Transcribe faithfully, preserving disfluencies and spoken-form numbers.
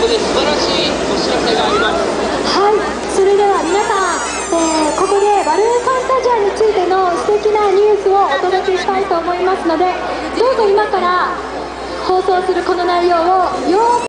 で素晴らしいお知らせがあります。 はい、それでは皆さん、えー、ここでバルーンファンタジアについての素敵なニュースをお届けしたいと思いますので、どうぞ今から放送するこの内容をよーく